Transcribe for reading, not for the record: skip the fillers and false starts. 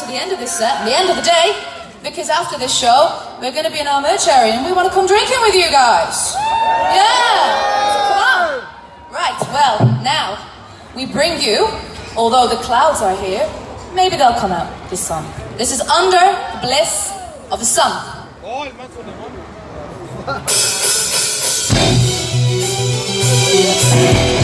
to the end of this set, the end of the day, because after this show, we're going to be in our merch area and we want to come drinking with you guys. Yeah! So come on! Right, well, now, we bring you, although the clouds are here, maybe they'll come out, this song. This is Under the Bliss of the Sun. Yes.